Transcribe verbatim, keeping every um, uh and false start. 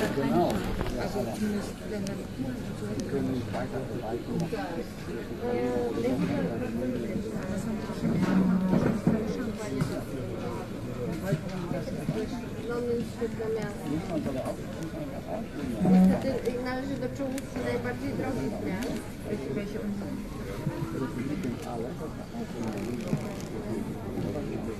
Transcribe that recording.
Genau. Also zumindest wenn dann die können nicht weiter vorbeikommen. Niestety należy do czołówki najbardziej drogich, nie? Ale